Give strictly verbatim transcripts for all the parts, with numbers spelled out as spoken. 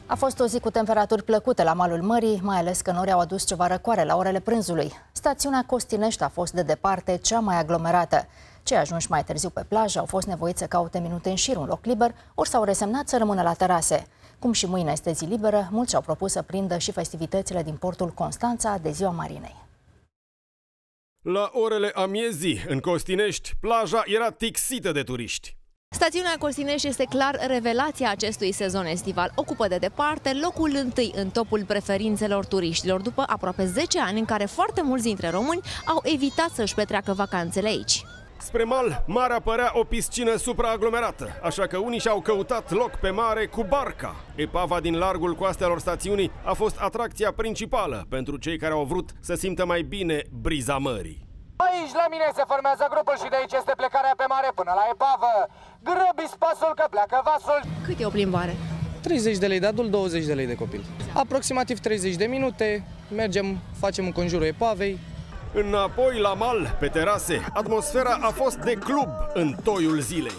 A fost o zi cu temperaturi plăcute la malul mării, mai ales că norii au adus ceva răcoare la orele prânzului. Stațiunea Costinești a fost de departe cea mai aglomerată. Cei ajunși mai târziu pe plajă au fost nevoiți să caute minute în șir un loc liber, ori s-au resemnat să rămână la terase. Cum și mâine este zi liberă, mulți și-au propus să prindă și festivitățile din portul Constanța de Ziua Marinei. La orele amiezii, în Costinești, plaja era tixită de turiști. Stațiunea Costinești este clar revelația acestui sezon estival. Ocupă de departe locul întâi în topul preferințelor turiștilor, după aproape zece ani în care foarte mulți dintre români au evitat să-și petreacă vacanțele aici. Spre mal, marea părea o piscină supraaglomerată, așa că unii și-au căutat loc pe mare cu barca. Epava din largul coastelor stațiunii a fost atracția principală pentru cei care au vrut să simtă mai bine briza mării. Aici la mine se formează grupul și de aici este plecarea pe mare până la epavă. Grăbiți pasul că pleacă vasul. Cât e o plimbare? treizeci de lei de adult, douăzeci de lei de copil. Aproximativ treizeci de minute, mergem, facem înconjurul epavei. Înapoi la mal, pe terase, atmosfera a fost de club în toiul zilei.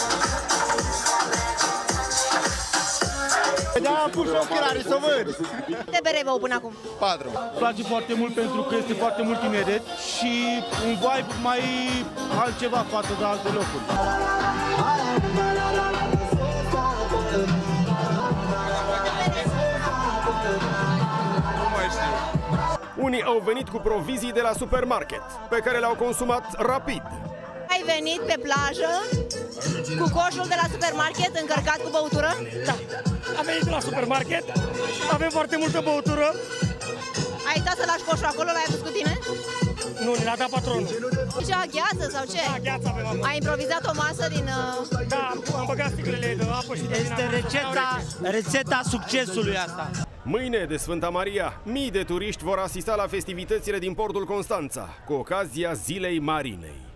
Da, pus ochelarii să văd. De bere vă până acum? Patru. Îmi place foarte mult pentru că este foarte mult tineret și un vibe mai altceva față de alte locuri. Unii au venit cu provizii de la supermarket, pe care le-au consumat rapid. Ai venit pe plajă cu coșul de la supermarket încărcat cu băutură? Da, am venit de la supermarket, avem foarte multă băutură. Ai uitat să lași coșul acolo, l-ai adus cu tine? Nu, ne l-a dat patronul. Cea gheață sau ce? Da, gheață avem acum. Ai improvizat o masă din... Uh... Da, am băgat sticlele de apă și de Este rețeta, rețeta succesului asta. Mâine, de Sfânta Maria, mii de turiști vor asista la festivitățile din portul Constanța, cu ocazia Zilei Marinei.